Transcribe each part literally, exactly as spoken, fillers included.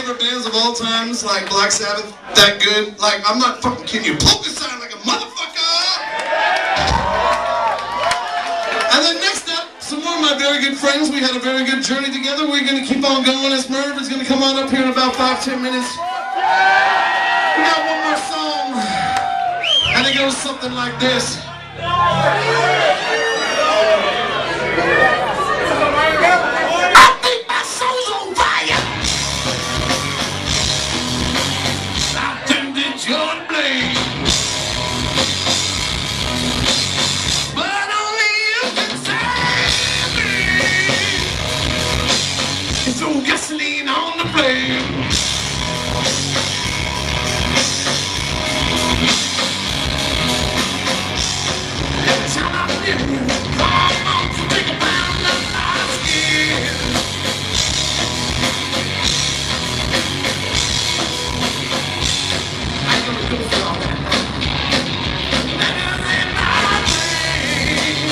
favorite bands of all times, like Black Sabbath, that good. Like, I'm not fucking kidding you. Polka sound like a motherfucker! And then next up, some more of my very good friends. We had a very good journey together. We're gonna keep on going. This Merv is gonna come on up here in about five, ten minutes. We got one more song. And it goes something like this. Gasoline on the flame. Every time I feel you, come on, so take a pound of my skin. I ain't gonna go for all that. That is in my brain.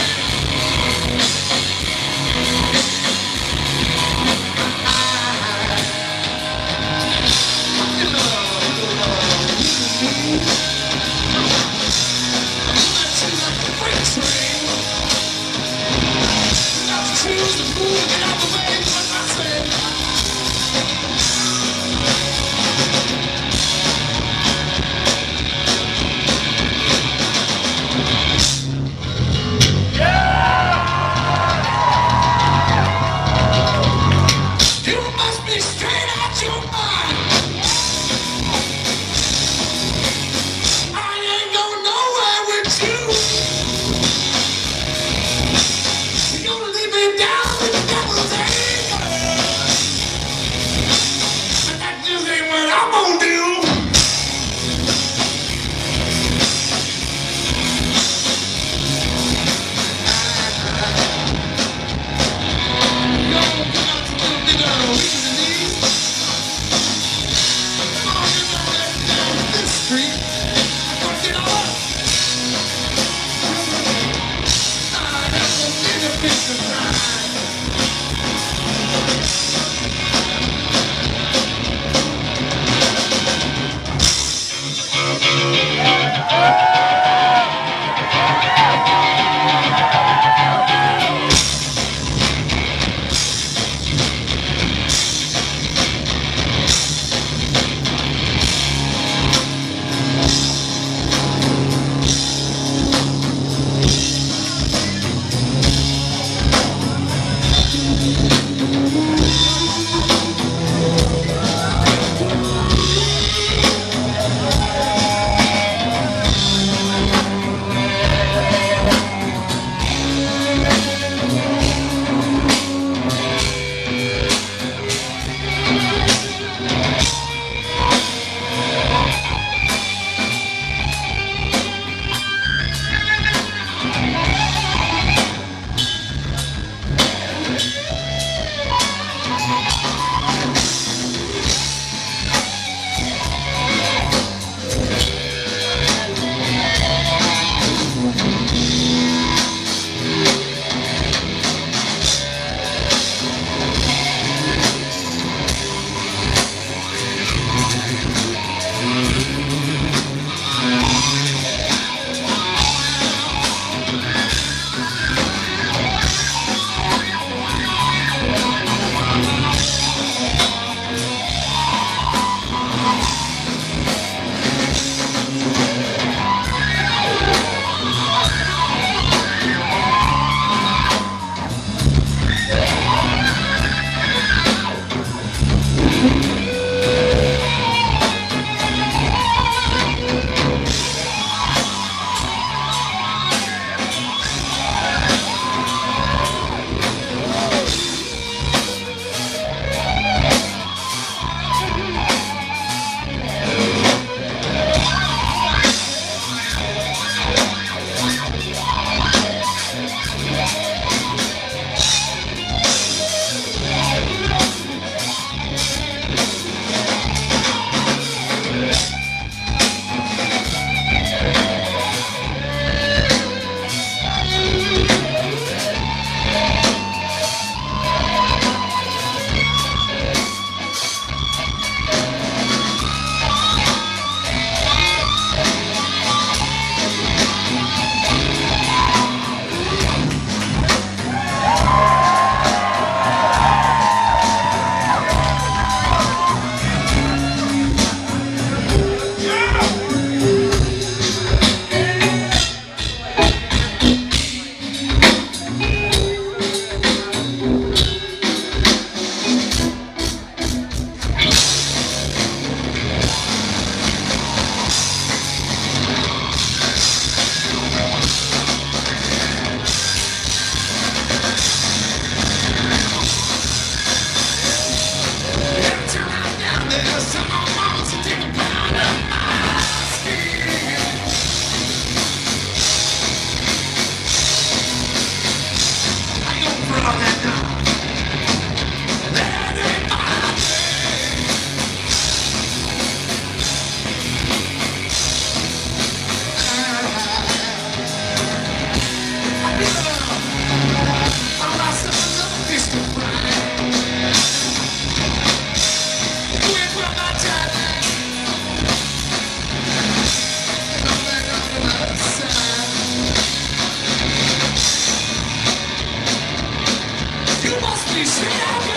Nation.